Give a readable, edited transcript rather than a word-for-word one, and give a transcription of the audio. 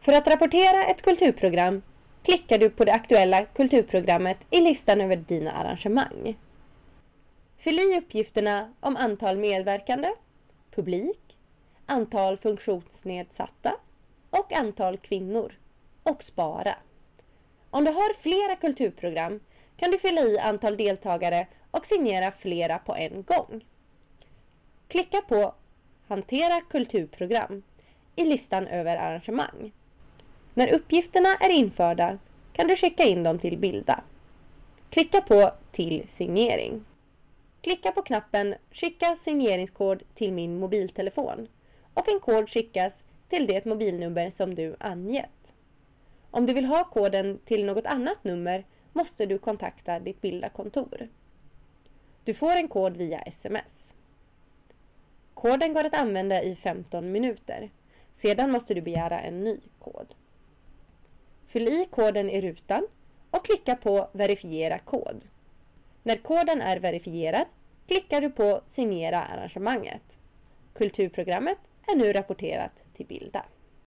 För att rapportera ett kulturprogram klickar du på det aktuella kulturprogrammet i listan över dina arrangemang. Fyll i uppgifterna om antal medverkande, publik, antal funktionsnedsatta och antal kvinnor och spara. Om du har flera kulturprogram kan du fylla i antal deltagare och signera flera på en gång. Klicka på Hantera kulturprogram i listan över arrangemang. När uppgifterna är införda kan du skicka in dem till Bilda. Klicka på Till signering. Klicka på knappen Skicka signeringskod till min mobiltelefon och en kod skickas till det mobilnummer som du angett. Om du vill ha koden till något annat nummer måste du kontakta ditt Bilda-kontor. Du får en kod via sms. Koden går att använda i 15 minuter. Sedan måste du begära en ny kod. Fyll i koden i rutan och klicka på Verifiera kod. När koden är verifierad klickar du på Signera arrangemanget. Kulturprogrammet är nu rapporterat till Bilda.